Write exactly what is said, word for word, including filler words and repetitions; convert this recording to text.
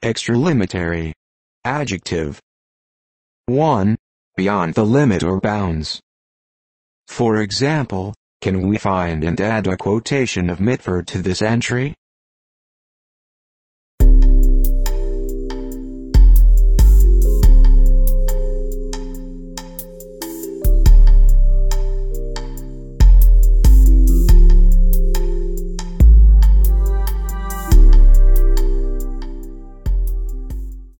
Extralimitary. Adjective. one. Beyond the limit or bounds. For example, can we find and add a quotation of Mitford to this entry?